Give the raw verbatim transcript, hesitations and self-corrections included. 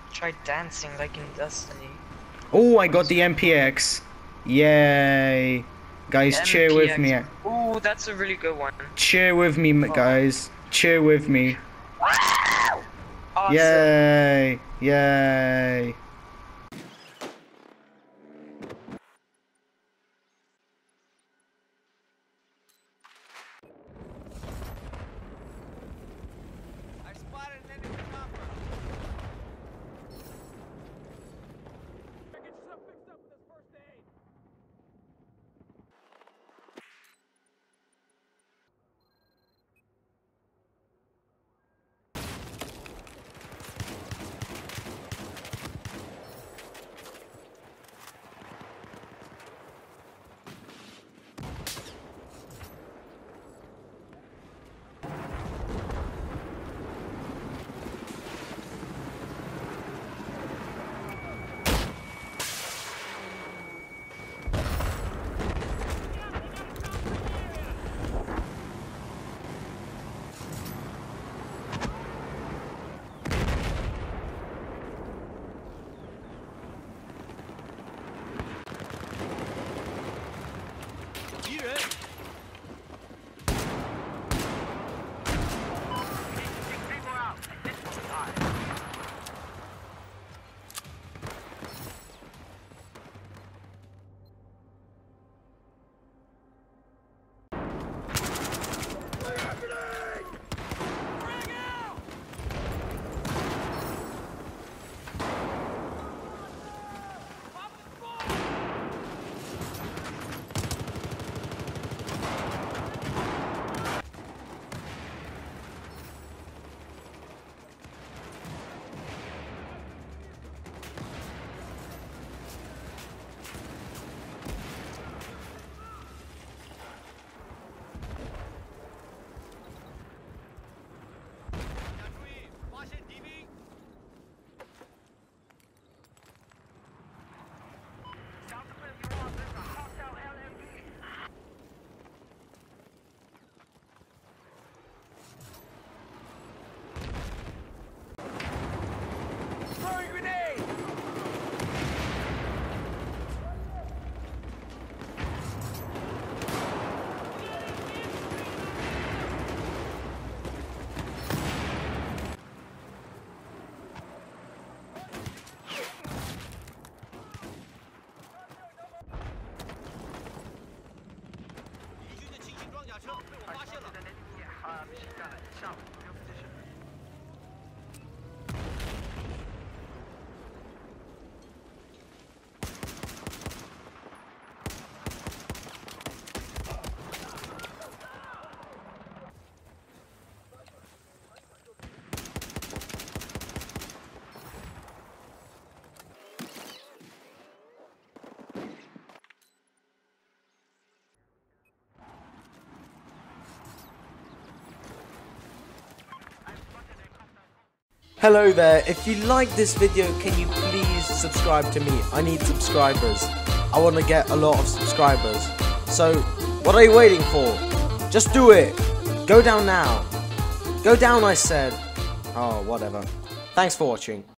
Try dancing like in Destiny. Oh, I got the M P X. Yay. Guys, cheer with me. Oh, that's a really good one. Cheer with me, Oh. guys. Cheer with me. Awesome. Yay. Yay. I spotted an enemy chopper. Get yourself fixed up with this first aid. Hello there, if you like this video, can you please subscribe to me? I need subscribers. I want to get a lot of subscribers. So, what are you waiting for? Just do it. Go down now. Go down, I said. Oh, whatever. Thanks for watching.